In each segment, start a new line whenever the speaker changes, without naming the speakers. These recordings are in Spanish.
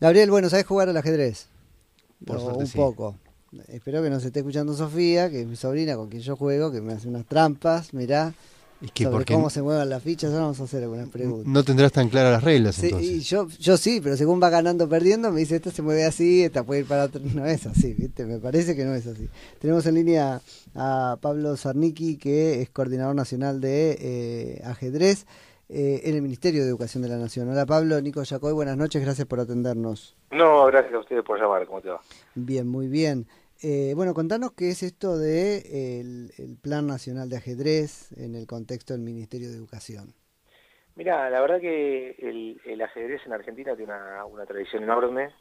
Gabriel, bueno, ¿sabés jugar al ajedrez?
Por
O
suerte
un
sí.
poco. Espero que nos esté escuchando Sofía, que es mi sobrina con quien yo juego, que me hace unas trampas, mirá,
Es que
sobre
porque
cómo se mueven las fichas. Ahora vamos a hacer algunas
no
preguntas.
tendrás tan claras las reglas
Sí, y
entonces.
yo sí, pero según va ganando o perdiendo, me dice, esta se mueve así, esta puede ir para otro. No es así, ¿viste? Me parece que no es así. Tenemos en línea a Pablo Zarnicki, que es coordinador nacional de ajedrez en el Ministerio de Educación de la Nación. Hola Pablo, Nico Yacoy, buenas noches, gracias por atendernos.
No, gracias a ustedes por llamar, ¿cómo te va?
Bien, muy bien. Bueno, contanos qué es esto de el Plan Nacional de Ajedrez en el contexto del Ministerio de Educación.
Mira, la verdad que el ajedrez en Argentina tiene una tradición enorme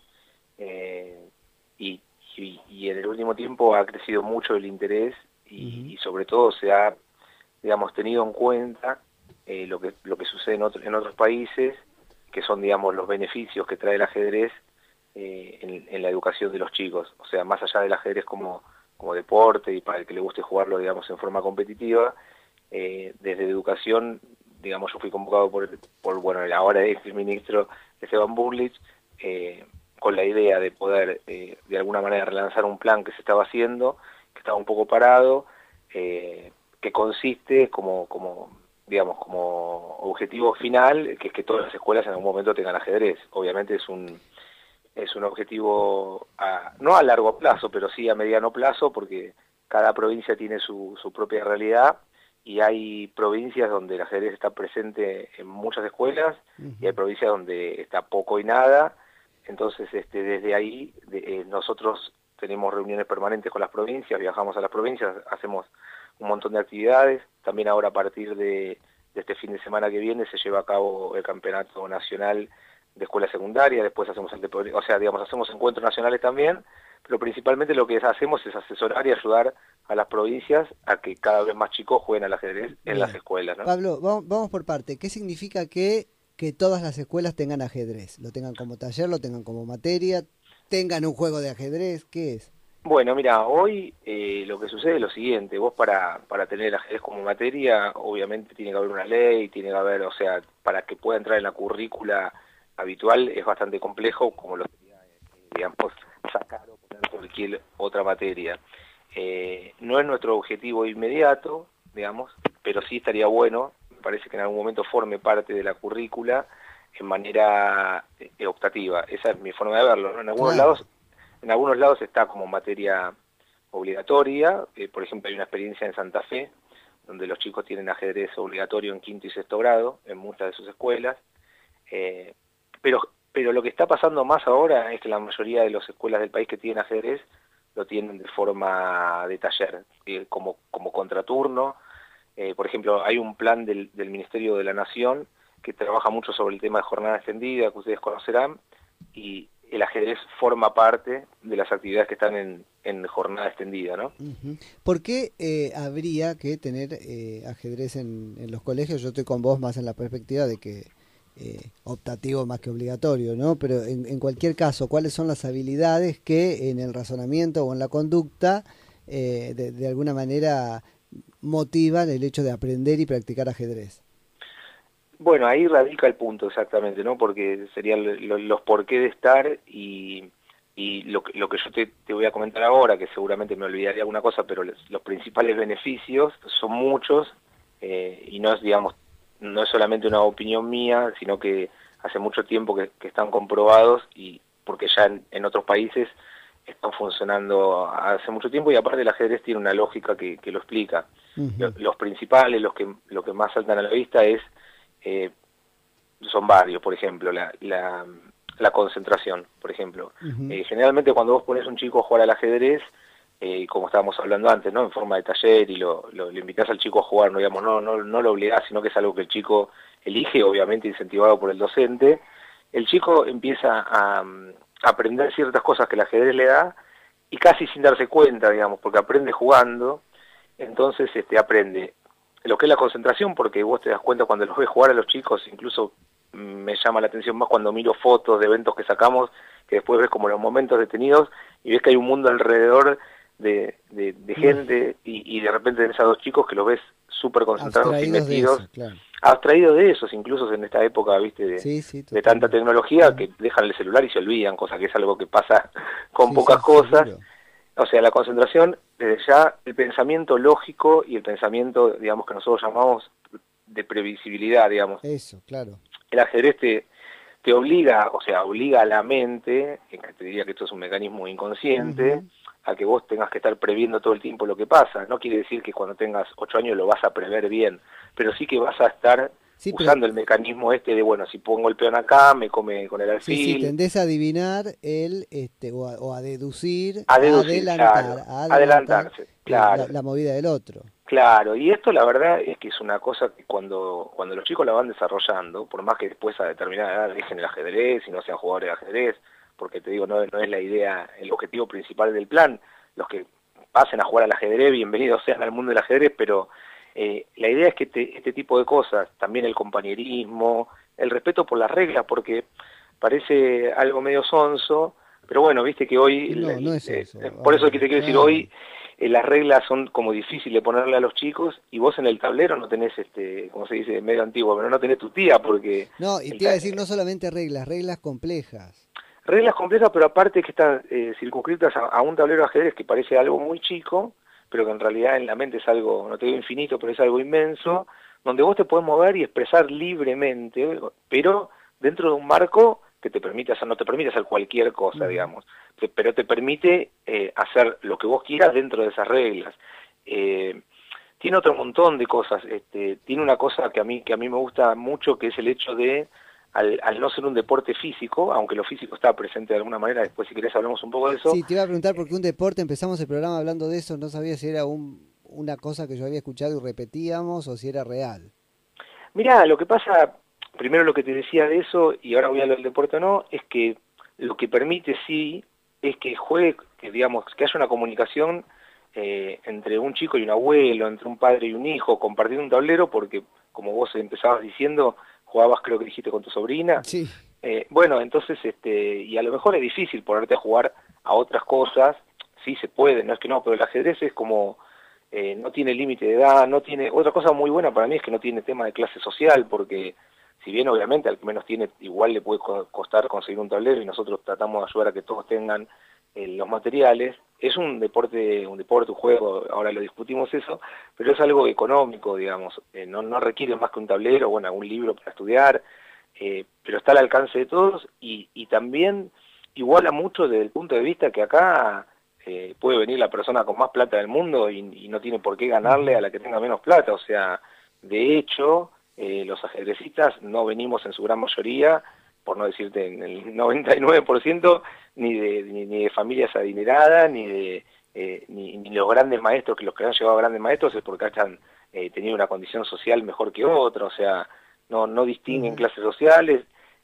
eh, y, y en el último tiempo ha crecido mucho el interés
Ujú,
y sobre todo se ha, digamos, tenido en cuenta lo que sucede en otros países, que son, digamos, los beneficios que trae el ajedrez en la educación de los chicos. O sea, más allá del ajedrez como deporte y para el que le guste jugarlo, digamos, en forma competitiva, desde educación, digamos, yo fui convocado bueno, el ahora ex ministro Esteban Bullrich, con la idea de poder, de alguna manera, relanzar un plan que se estaba haciendo, que estaba un poco parado, que consiste digamos, como objetivo final, que es que todas las escuelas en algún momento tengan ajedrez. Obviamente es un objetivo no a largo plazo, pero sí a mediano plazo, porque cada provincia tiene su propia realidad y hay provincias donde el ajedrez está presente en muchas escuelas y hay
ujú.
provincias donde está poco y nada. Entonces, desde ahí nosotros tenemos reuniones permanentes con las provincias, viajamos a las provincias, hacemos un montón de actividades. También ahora a partir de este fin de semana que viene se lleva a cabo el campeonato nacional de escuela secundaria, después hacemos o sea, digamos, hacemos encuentros nacionales también, pero principalmente lo que hacemos es asesorar y ayudar a las provincias a que cada vez más chicos jueguen al ajedrez en las
Bien.
escuelas, ¿no?
Pablo, vamos por parte. ¿Qué significa que todas las escuelas tengan ajedrez? ¿Lo tengan como taller, lo tengan como materia, tengan un juego de ajedrez? ¿Qué es?
Bueno, mira, hoy lo que sucede es lo siguiente, vos para tener el ajedrez como materia, obviamente tiene que haber una ley, tiene que haber, o sea, para que pueda entrar en la currícula habitual es bastante complejo, como lo sería, digamos, sacar o poner cualquier otra materia. No es nuestro objetivo inmediato, digamos, pero sí estaría bueno, me parece que en algún momento forme parte de la currícula en manera optativa. Esa es mi forma de verlo, ¿no?
Claro.
En algunos lados está como materia obligatoria, por ejemplo hay una experiencia en Santa Fe, donde los chicos tienen ajedrez obligatorio en quinto y sexto grado, en muchas de sus escuelas, eh, pero, pero lo que está pasando más ahora es que la mayoría de las escuelas del país que tienen ajedrez lo tienen de forma de taller, como contraturno. Por ejemplo, hay un plan del Ministerio de la Nación que trabaja mucho sobre el tema de jornada extendida, que ustedes conocerán, y el ajedrez forma parte de las actividades que están en jornada extendida, ¿no?
Ujú. ¿Por qué habría que tener ajedrez en los colegios? Yo estoy con vos más en la perspectiva de que optativo más que obligatorio, ¿no? Pero en cualquier caso, ¿cuáles son las habilidades que en el razonamiento o en la conducta de alguna manera motivan el hecho de aprender y practicar ajedrez?
Bueno, ahí radica el punto exactamente, ¿no? Porque serían los por qué de estar y lo que yo te voy a comentar ahora, que seguramente me olvidaría alguna cosa, pero los principales beneficios son muchos y no es, digamos, no es solamente una opinión mía, sino que hace mucho tiempo que están comprobados y porque ya en otros países están funcionando hace mucho tiempo y aparte el ajedrez tiene una lógica que lo explica.
Ujú,
Los principales, lo que más saltan a la vista es eh, son varios, por ejemplo, la concentración, por ejemplo.
ujú.
Generalmente cuando vos pones a un chico a jugar al ajedrez, como estábamos hablando antes, ¿no? En forma de taller y lo invitás al chico a jugar, no, digamos, no lo obligás, sino que es algo que el chico elige, obviamente incentivado por el docente, el chico empieza a aprender ciertas cosas que el ajedrez le da y casi sin darse cuenta, digamos, porque aprende jugando, entonces aprende lo que es la concentración, porque vos te das cuenta cuando los ves jugar a los chicos, incluso me llama la atención más cuando miro fotos de eventos que sacamos, que después ves como los momentos detenidos y ves que hay un mundo alrededor de
Mm.
gente y de repente ves a dos chicos que los ves súper concentrados y
Abstraídos de
metidos
eso, claro.
abstraídos de esos, incluso en esta época, viste,
Sí, sí,
de tanta
totalmente.
tecnología, que dejan el celular y se olvidan, cosa que es algo que pasa con
Sí,
pocas
sí,
cosas.
seguro.
O sea, la concentración, desde ya, el pensamiento lógico y el pensamiento, digamos, que nosotros llamamos de previsibilidad, digamos.
Eso, claro.
El ajedrez te obliga, o sea, obliga a la mente, que te diría que esto es un mecanismo inconsciente,
Ujú.
a que vos tengas que estar previendo todo el tiempo lo que pasa. No quiere decir que cuando tengas 8 años lo vas a prever bien, pero sí que vas a estar
Sí, pero
usando el mecanismo este de, bueno, si pongo el peón acá, me come con el
sí, sí,
alfil,
tendés a adivinar o a deducir,
a deducir, claro,
a adelantar
adelantarse, claro.
la movida del otro.
Claro, y esto la verdad es que es una cosa que cuando los chicos la van desarrollando, por más que después a determinada edad dejen el ajedrez y no sean jugadores de ajedrez, porque te digo, no es la idea, el objetivo principal del plan, los que pasen a jugar al ajedrez, bienvenidos sean al mundo del ajedrez, pero la idea es que este tipo de cosas, también el compañerismo, el respeto por las reglas, porque parece algo medio sonso, pero bueno, viste que hoy,
No, no es eso,
por eso que te quiero decir
claro.
hoy, las reglas son como difíciles de ponerle a los chicos y vos en el tablero no tenés, como se dice, medio antiguo, pero no tenés tu tía porque
No, y
el
te iba a decir no solamente reglas, reglas complejas.
reglas complejas, pero aparte que están circunscritas a un tablero de ajedrez que parece algo muy chico, pero que en realidad en la mente es algo, no te digo infinito, pero es algo inmenso, donde vos te podés mover y expresar libremente, pero dentro de un marco que te permite hacer, no te permite hacer cualquier cosa,
Ujú.
digamos, pero te permite hacer lo que vos quieras dentro de esas reglas. Eh, Tiene otro montón de cosas, tiene una cosa que a mí me gusta mucho, que es el hecho de al no ser un deporte físico, aunque lo físico está presente de alguna manera, después si querés hablamos un poco de eso.
Sí, te iba a preguntar porque un deporte, empezamos el programa hablando de eso, no sabía si era una cosa que yo había escuchado y repetíamos o si era real.
Mirá, lo que pasa, primero lo que te decía de eso, y ahora voy a hablar del deporte o no, es que lo que permite sí es que juegue, que digamos, que haya una comunicación entre un chico y un abuelo, entre un padre y un hijo, compartiendo un tablero, porque como vos empezabas diciendo, jugabas, creo que dijiste, con tu sobrina.
Sí.
Bueno, entonces, y a lo mejor es difícil ponerte a jugar a otras cosas, sí se puede, no es que no, pero el ajedrez es como, no tiene límite de edad, no tiene, otra cosa muy buena para mí es que no tiene tema de clase social, porque si bien obviamente al que menos tiene, igual le puede costar conseguir un tablero y nosotros tratamos de ayudar a que todos tengan los materiales, es un deporte, un juego, ahora lo discutimos eso, pero es algo económico, digamos, no requiere más que un tablero, bueno, algún libro para estudiar, pero está al alcance de todos y también iguala mucho desde el punto de vista que acá puede venir la persona con más plata del mundo y no tiene por qué ganarle a
Ujú.
la que tenga menos plata, o sea, de hecho, los ajedrecistas no venimos en su gran mayoría, por no decirte en el 99%, ni de familias adineradas, ni los grandes maestros, que los que han llegado a grandes maestros es porque hayan tenido una condición social mejor que otra, o sea, no distinguen
Ajá.
clases sociales.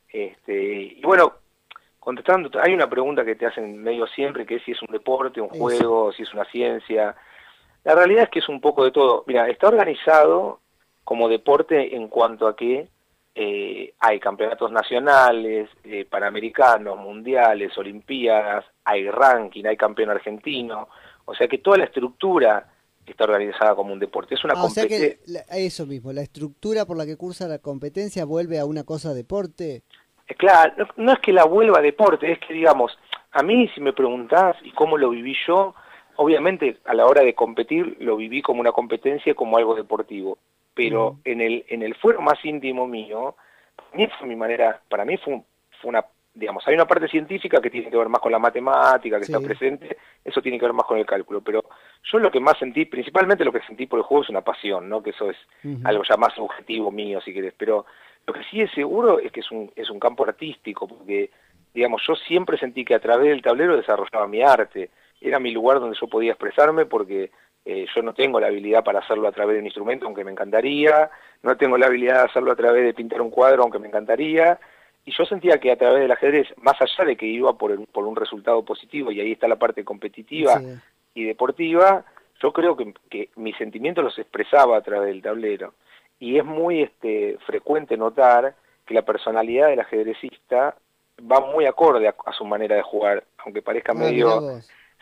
Y bueno, contestando, hay una pregunta que te hacen medio siempre, que es si es un deporte, un
Eso.
juego, si es una ciencia. La realidad es que es un poco de todo. Mira, está organizado como deporte en cuanto a que hay campeonatos nacionales, panamericanos, mundiales, olimpiadas, hay ranking, hay campeón argentino, o sea que toda la estructura está organizada como un deporte. Es una
Ah, o sea que
competencia.
eso mismo, la estructura por la que cursa la competencia vuelve a una cosa deporte.
Claro, no es que la vuelva deporte, es que digamos, a mí si me preguntás y cómo lo viví yo, obviamente a la hora de competir lo viví como una competencia, como algo deportivo, pero
Ujú.
en el fuero más íntimo mío, para mí fue mi manera, para mí fue una, digamos, hay una parte científica que tiene que ver más con la matemática, que está
Sí.
presente, eso tiene que ver más con el cálculo, pero yo lo que más sentí, principalmente lo que sentí por el juego es una pasión, ¿no? Que eso es
Ujú.
algo ya más subjetivo mío, si querés, pero lo que sí es seguro es que es un campo artístico, porque, digamos, yo siempre sentí que a través del tablero desarrollaba mi arte. Era mi lugar donde yo podía expresarme porque yo no tengo la habilidad para hacerlo a través de un instrumento, aunque me encantaría, no tengo la habilidad de hacerlo a través de pintar un cuadro, aunque me encantaría, y yo sentía que a través del ajedrez, más allá de que iba por un resultado positivo, y ahí está la parte competitiva
Sí.
y deportiva, yo creo que mis sentimientos los expresaba a través del tablero. Y es muy frecuente notar que la personalidad del ajedrecista va muy acorde a su manera de jugar, aunque parezca
Ah, mirá
medio,
vos.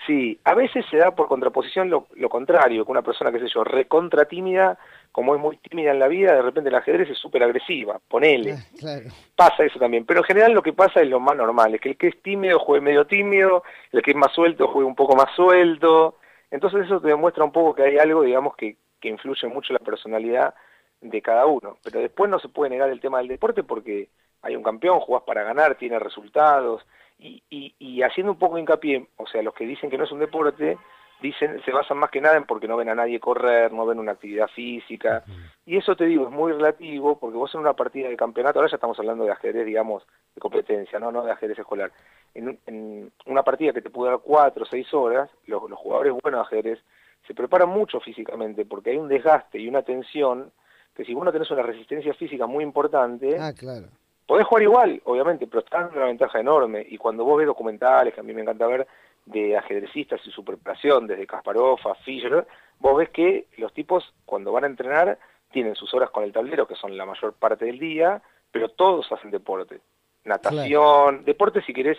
Sí, a veces se da por contraposición lo contrario, que una persona, qué sé yo, recontra tímida, como es muy tímida en la vida, de repente el ajedrez es súper agresiva, ponele.
Claro.
Pasa eso también, pero en general lo que pasa es lo más normal, es que el que es tímido juegue medio tímido, el que es más suelto juegue un poco más suelto, entonces eso te demuestra un poco que hay algo, digamos, que influye mucho en la personalidad de cada uno, pero después no se puede negar el tema del deporte porque hay un campeón, jugás para ganar, tiene resultados, y haciendo un poco de hincapié, o sea, los que dicen que no es un deporte, se basan más que nada en porque no ven a nadie correr, no ven una actividad física, y eso te digo, es muy relativo, porque vos en una partida de campeonato, ahora ya estamos hablando de ajedrez, digamos, de competencia, no de ajedrez escolar, en una partida que te puede dar 4 o 6 horas, los jugadores buenos de ajedrez se preparan mucho físicamente, porque hay un desgaste y una tensión, que si vos no tenés una resistencia física muy importante,
Claro.
podés jugar igual, obviamente, pero estás dando una ventaja enorme. Y cuando vos ves documentales, que a mí me encanta ver, de ajedrecistas y su preparación, desde Kasparov a Fischer, vos ves que los tipos, cuando van a entrenar, tienen sus horas con el tablero, que son la mayor parte del día, pero todos hacen deporte. Natación, deporte si querés,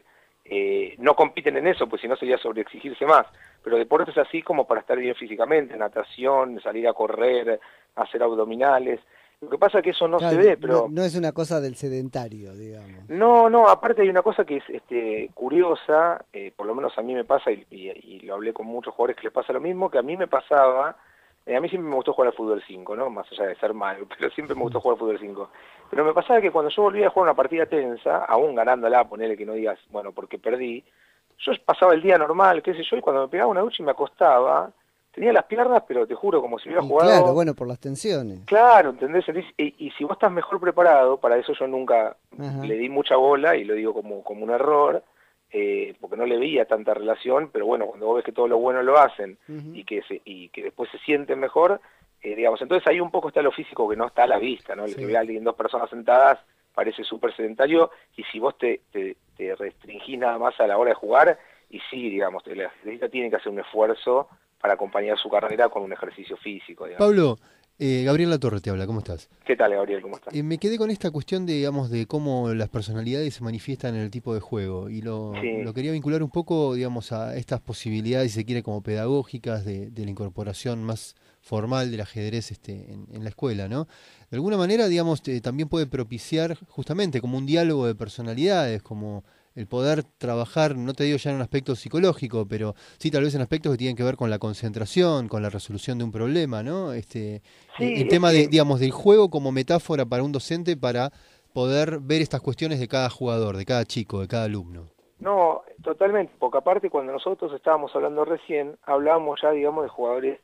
no compiten en eso, pues si no sería sobreexigirse más. Pero deportes así como para estar bien físicamente, natación, salir a correr, hacer abdominales. Lo que pasa es que eso no
Claro,
se ve, pero...
no es una cosa del sedentario, digamos.
No, aparte hay una cosa que es curiosa, por lo menos a mí me pasa, y lo hablé con muchos jugadores que les pasa lo mismo, que a mí me pasaba, a mí siempre me gustó jugar al fútbol 5, ¿no? Más allá de ser malo, pero siempre me gustó jugar al fútbol 5. Pero me pasaba que cuando yo volvía a jugar una partida tensa, aún ganándola, ponele que no digas, bueno, porque perdí, yo pasaba el día normal, qué sé yo, y cuando me pegaba una ducha y me acostaba, tenía las piernas, pero te juro, como si hubiera
Y
jugado...
claro, bueno, por las tensiones.
Claro, ¿entendés? Y si vos estás mejor preparado, para eso yo nunca
Ajá.
le di mucha bola, y lo digo como un error, porque no le veía tanta relación, pero bueno, cuando vos ves que todo lo bueno lo hacen, y que después se sienten mejor, digamos, entonces ahí un poco está lo físico que no está a la vista, ¿no? El que ve a alguien, 2 personas sentadas, parece súper sedentario, y si vos te restringís nada más a la hora de jugar, y sí, digamos, el atleta tiene que hacer un esfuerzo para acompañar su carrera con un ejercicio físico, digamos.
Pablo, Gabriel Latorre te habla, ¿cómo estás?
¿Qué tal, Gabriel? ¿Cómo estás?
Me quedé con esta cuestión de, digamos, de cómo las personalidades se manifiestan en el tipo de juego y
Sí.
lo quería vincular un poco, digamos, a estas posibilidades, si se quiere, como pedagógicas de la incorporación más formal del ajedrez en la escuela, ¿no? De alguna manera, digamos, también puede propiciar justamente como un diálogo de personalidades, como el poder trabajar, no te digo ya en un aspecto psicológico, pero sí tal vez en aspectos que tienen que ver con la concentración, con la resolución de un problema, ¿no?
Sí,
El tema de, digamos, del juego como metáfora para un docente para poder ver estas cuestiones de cada jugador, de cada chico, de cada alumno.
No, totalmente, porque aparte cuando nosotros estábamos hablando recién, hablábamos ya, digamos, de jugadores,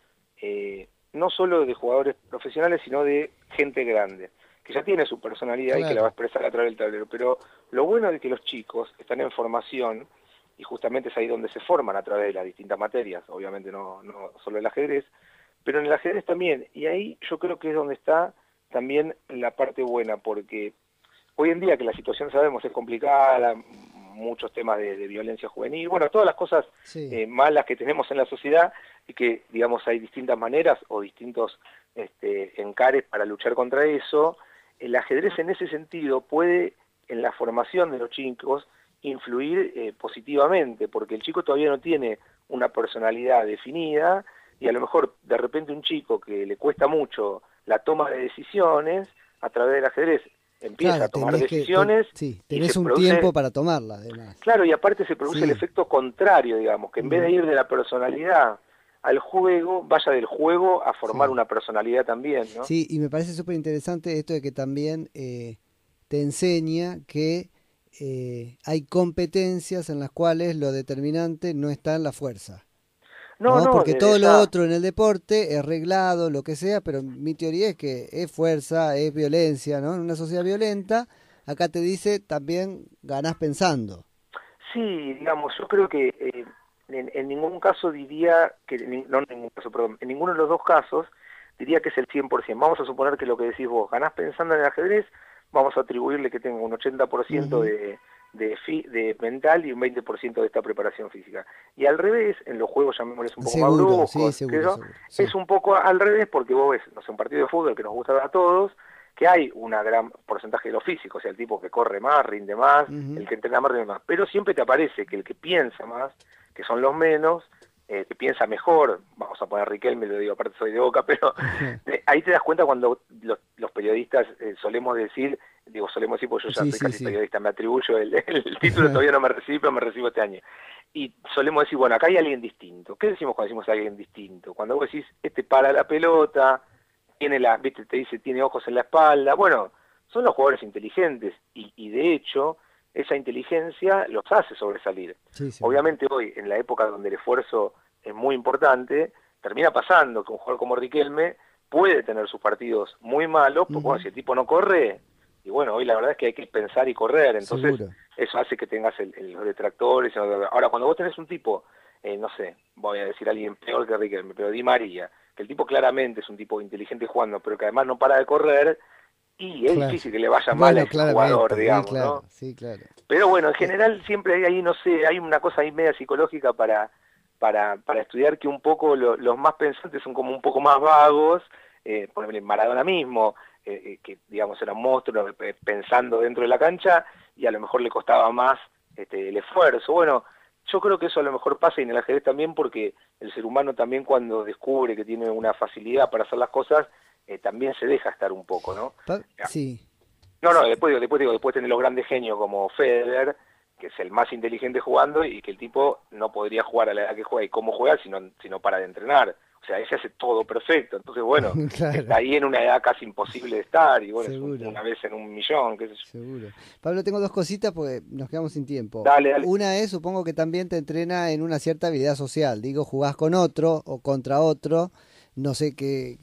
no solo de jugadores profesionales, sino de gente grande, que ya tiene su personalidad y que la va a expresar a través del tablero. Pero lo bueno es que los chicos están en formación, y justamente es ahí donde se forman a través de las distintas materias, obviamente no solo el ajedrez, pero en el ajedrez también, y ahí yo creo que es donde está también la parte buena, porque hoy en día que la situación sabemos es complicada, muchos temas de violencia juvenil, bueno, todas las cosas malas que tenemos en la sociedad, y que, digamos, hay distintas maneras o distintos encares para luchar contra eso. El ajedrez en ese sentido puede, en la formación de los chicos, influir positivamente, porque el chico todavía no tiene una personalidad definida, y a lo mejor de repente un chico que le cuesta mucho la toma de decisiones, a través del ajedrez empieza a tomar decisiones.
Tenés un tiempo para tomarla, además.
Claro, y aparte se produce el efecto contrario, digamos, que en vez de ir de la personalidad al juego, vaya del juego a formar una personalidad también, ¿no?
Sí, y me parece súper interesante esto de que también te enseña que hay competencias en las cuales lo determinante no está en la fuerza. No, porque todo lo otro en el deporte es reglado, lo que sea, pero mi teoría es que es fuerza, es violencia, ¿no? En una sociedad violenta, acá te dice también ganás pensando.
Sí, digamos, yo creo que en ningún caso diría que, no en ningún caso, perdón, en ninguno de los dos casos diría que es el 100%. Vamos a suponer que lo que decís vos, ganás pensando en el ajedrez, vamos a atribuirle que tenga un 80% de mental y un 20% de esta preparación física. Y al revés, en los juegos llamémosles un poco más bruscos, es un poco al revés, porque vos ves, no sé, un partido de fútbol que nos gusta a todos, que hay una gran porcentaje de lo físico, o sea, el tipo que corre más, rinde más, el que entrena más, rinde más, pero siempre te aparece que el que piensa más que son los menos, que piensa mejor, vamos a poner Riquelme, lo digo, aparte soy de Boca, pero ahí te das cuenta cuando los periodistas solemos decir porque yo ya soy casi periodista, me atribuyo el título, todavía no me recibí, pero me recibo este año. Y solemos decir, bueno, acá hay alguien distinto. ¿Qué decimos cuando decimos alguien distinto? Cuando vos decís, para la pelota, viste, te dice, tiene ojos en la espalda, bueno, son los jugadores inteligentes, y de hecho, esa inteligencia los hace sobresalir. Sí. Obviamente hoy, en la época donde el esfuerzo es muy importante, termina pasando que un jugador como Riquelme puede tener sus partidos muy malos, porque bueno, si el tipo no corre, y bueno, hoy la verdad es que hay que pensar y correr, entonces eso hace que tengas los detractores. Ahora, cuando vos tenés un tipo, no sé, voy a decir a alguien peor que Riquelme, pero Di María, que el tipo claramente es un tipo inteligente jugando, pero que además no para de correr, y es difícil que le vaya mal a ese jugador, digamos,
claro,
¿no?
Sí, claro.
Pero bueno, en general siempre hay ahí, no sé, hay una cosa ahí media psicológica para estudiar, que un poco los más pensantes son como un poco más vagos, por ejemplo, Maradona mismo, que digamos era un monstruo pensando dentro de la cancha, y a lo mejor le costaba más el esfuerzo. Bueno, yo creo que eso a lo mejor pasa y en el ajedrez también, porque el ser humano también, cuando descubre que tiene una facilidad para hacer las cosas, también se deja estar un poco, ¿no?
Sí.
No, después tenés los grandes genios como Federer, que es el más inteligente jugando, y que el tipo no podría jugar a la edad que juega y cómo juega si no para de entrenar. O sea, ese hace todo perfecto. Entonces, bueno, claro, está ahí en una edad casi imposible de estar, y bueno, es una vez en un millón, qué sé yo.
Seguro. Pablo, tengo dos cositas porque nos quedamos sin tiempo.
Dale.
Una es, supongo que también te entrena en una cierta habilidad social. Digo, jugás con otro o contra otro, no sé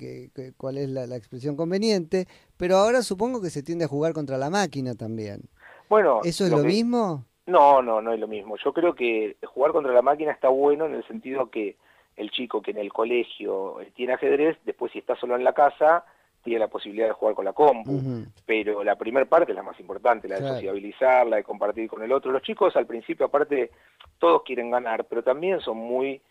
cuál es la expresión conveniente, pero ahora supongo que se tiende a jugar contra la máquina también.
Bueno,
¿eso es lo mismo?
No es lo mismo. Yo creo que jugar contra la máquina está bueno en el sentido que el chico que en el colegio tiene ajedrez, después si está solo en la casa, tiene la posibilidad de jugar con la compu. Pero la primera parte es la más importante, la de sociabilizar, la de compartir con el otro. Los chicos al principio, aparte, todos quieren ganar, pero también son muy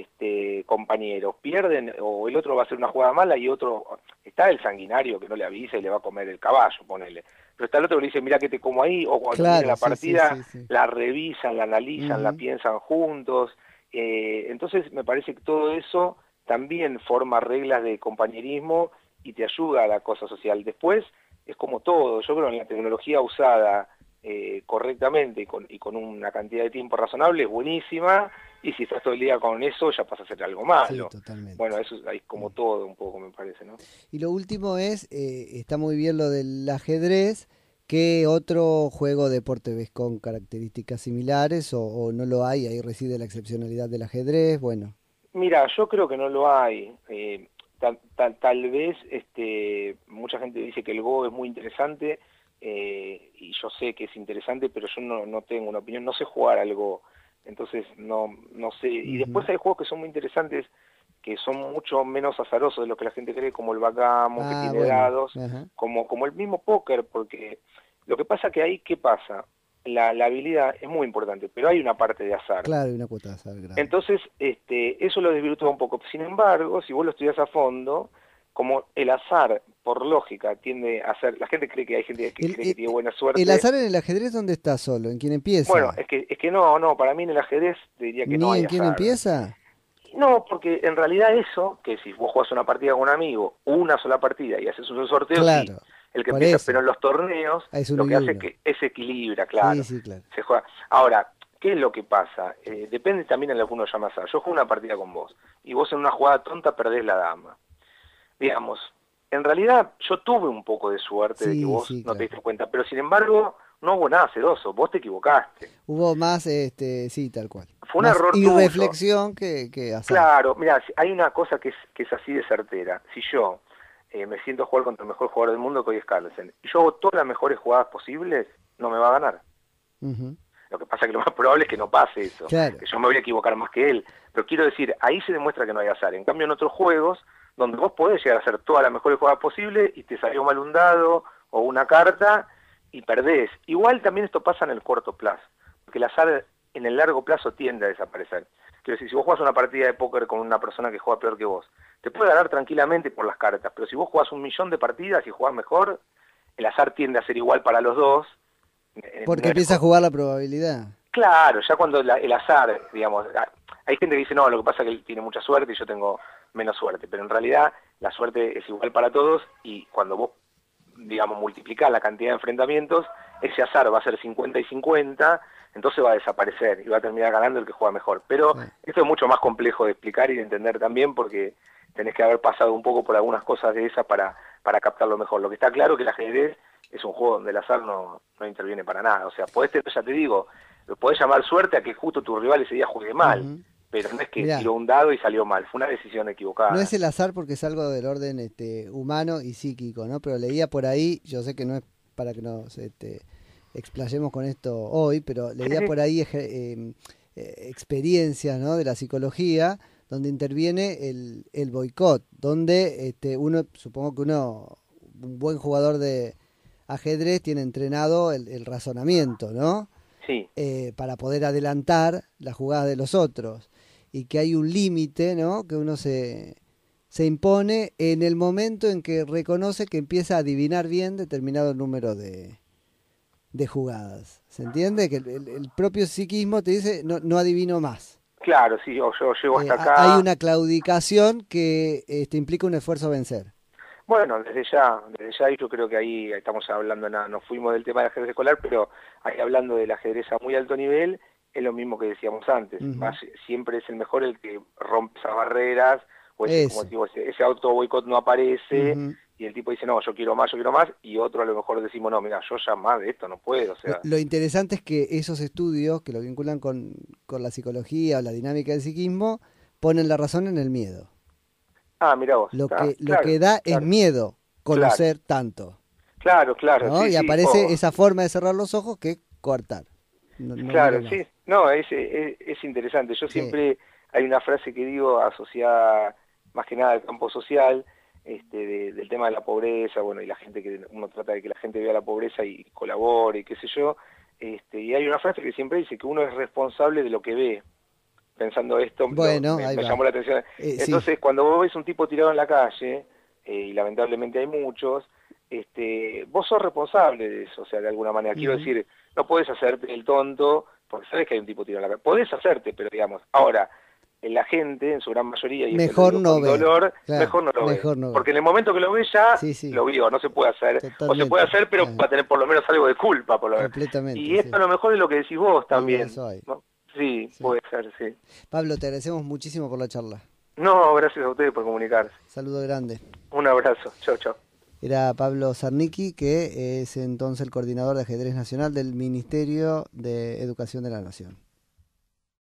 compañeros. Pierden, o el otro va a hacer una jugada mala, y otro, está el sanguinario que no le avisa y le va a comer el caballo, ponele. Pero está el otro que le dice, mira que te como ahí, o cuando termina la partida, la revisan, la analizan, la piensan juntos. Entonces me parece que todo eso también forma reglas de compañerismo y te ayuda a la cosa social. Después es como todo, yo creo que la tecnología usada correctamente y con una cantidad de tiempo razonable es buenísima, y si estás todo el día con eso ya pasa a ser algo malo.
Sí, totalmente.
Bueno, eso es como todo un poco, me parece, ¿no?
Y lo último es, está muy bien lo del ajedrez. ¿Qué otro juego o deporte ves con características similares o no lo hay? Ahí reside la excepcionalidad del ajedrez. Bueno,
mira, yo creo que no lo hay. Tal vez mucha gente dice que el Go es muy interesante, y yo sé que es interesante, pero yo no tengo una opinión, no sé jugar al Go, entonces no sé. Y después hay juegos que son muy interesantes, que son mucho menos azarosos de lo que la gente cree, como el backgammon, que tiene dados, como el mismo póker, porque lo que pasa que ahí, ¿qué pasa? La habilidad es muy importante, pero hay una parte de azar.
Claro, hay una cuota de azar grande.
Entonces, eso lo desvirtúa un poco. Sin embargo, si vos lo estudias a fondo, como el azar, por lógica, tiende a ser... La gente cree que hay gente que cree que tiene buena suerte.
¿El azar en el ajedrez dónde está solo? ¿En quién empieza?
Bueno, es que no, para mí en el ajedrez te diría que no hay azar.
¿Ni en quién empieza?
No, porque en realidad eso, que si vos jugás una partida con un amigo, una sola partida, y haces un sorteo,
claro,
sí, el que empieza, pero en los torneos lo que hace es que se equilibra, claro.
Sí, claro.
Se juega. Ahora, ¿qué es lo que pasa? Depende también de lo que uno llama azar. Yo juego una partida con vos, y vos en una jugada tonta perdés la dama. Digamos, en realidad yo tuve un poco de suerte de que vos no te diste cuenta, pero sin embargo no hubo nada sedoso, vos te equivocaste.
Hubo más, sí, tal cual.
Fue un error tuyo.
Y reflexión que azar.
Claro, mira, hay una cosa que es así de certera. Si yo me siento a jugar contra el mejor jugador del mundo, que hoy es Carlsen, y yo hago todas las mejores jugadas posibles, no me va a ganar. Lo que pasa es que lo más probable es que no pase eso, que yo me voy a equivocar más que él. Pero quiero decir, ahí se demuestra que no hay azar. En cambio, en otros juegos, donde vos podés llegar a hacer todas las mejores jugadas posibles y te salió mal un dado o una carta y perdés. Igual también esto pasa en el corto plazo, porque el azar en el largo plazo tiende a desaparecer. Quiero decir, si vos jugás una partida de póker con una persona que juega peor que vos, te puede ganar tranquilamente por las cartas, pero si vos jugás 1.000.000 de partidas y jugás mejor, el azar tiende a ser igual para los dos.
Porque empieza a jugar la probabilidad.
Claro, ya cuando el azar, digamos, hay gente que dice, no, lo que pasa es que él tiene mucha suerte y yo tengo menos suerte, pero en realidad la suerte es igual para todos y cuando vos, digamos, multiplicás la cantidad de enfrentamientos, ese azar va a ser 50 y 50, entonces va a desaparecer y va a terminar ganando el que juega mejor. Pero
Sí.
esto es mucho más complejo de explicar y de entender también porque tenés que haber pasado un poco por algunas cosas de esas para captarlo mejor. Lo que está claro es que el ajedrez es un juego donde el azar no interviene para nada. O sea, podés tener, ya te digo, lo podés llamar suerte a que justo tu rival ese día juegue mal,
Ujú.
pero no es que
Mirá,
tiró un dado y salió mal, fue una decisión
no
equivocada.
es el azar porque es algo del orden humano y psíquico, ¿no? Pero leía por ahí, yo sé que no es para que nos explayemos con esto hoy, pero leía por ahí experiencias, ¿no? De la psicología donde interviene el boicot, donde supongo que un buen jugador de ajedrez tiene entrenado el razonamiento, ¿no?
Sí,
Para poder adelantar las jugadas de los otros y que hay un límite, ¿no? Que uno se impone en el momento en que reconoce que empieza a adivinar bien determinado número de jugadas. ¿Se entiende? Que el propio psiquismo te dice, no, no adivino más.
claro, sí, yo llego hasta
Hay
acá.
una claudicación que implica un esfuerzo a vencer.
Bueno, desde ya, y yo creo que ahí estamos hablando, nada, nos fuimos del tema del ajedrez escolar, pero ahí hablando del ajedrez a muy alto nivel, es lo mismo que decíamos antes,
Ujú.
siempre es el mejor el que rompe esas barreras, o ese, como
Eso.
digo, ese auto boicot no aparece,
Ujú.
y el tipo dice, no, yo quiero más, y otro a lo mejor decimos, no, mira, yo ya más de esto no puedo, o sea,
Lo interesante es que esos estudios que lo vinculan con la psicología o la dinámica del psiquismo ponen la razón en el miedo.
mira vos, está,
Lo que da es
claro,
miedo
claro,
conocer tanto,
claro,
¿no?
sí,
Y
sí,
aparece esa forma de cerrar los ojos que es cortar. No, no miro
claro,
más.
sí, no, es interesante. Yo
Sí.
siempre, hay una frase que digo asociada más que nada al campo social, del tema de la pobreza, bueno, y la gente que uno trata de que la gente vea la pobreza y colabore y qué sé yo, y hay una frase que siempre dice que uno es responsable de lo que ve. Pensando esto,
Bueno, ahí
me
va.
llamó la atención.
Sí.
Entonces, cuando vos ves un tipo tirado en la calle, y lamentablemente hay muchos, vos sos responsable de eso, o sea, de alguna manera. Quiero
Ujú.
decir, no podés hacerte el tonto, porque sabés que hay un tipo tirado en la calle. Podés hacerte, pero digamos, ahora, la gente, en su gran mayoría, y esto lo
Mejor
digo
no
con
ver.
dolor,
Claro,
mejor no lo ve.
mejor no ver.
Porque en el momento que lo ve ya,
Sí, sí,
lo vio, no se puede hacer. O se puede
totalmente.
hacer, pero va a tener por lo menos algo de culpa, por lo menos.
Completamente,
Y esto
sí.
a lo mejor es lo que decís vos
Algo de
también,
eso hay.
¿no? Sí,
Sí.
puede ser, sí.
Pablo, te agradecemos muchísimo por la charla.
No, gracias a ustedes por comunicarse.
Saludo grande.
Un abrazo. Chau, chau.
Era Pablo Zarnicki, que es entonces el coordinador de ajedrez nacional del Ministerio de Educación de la Nación.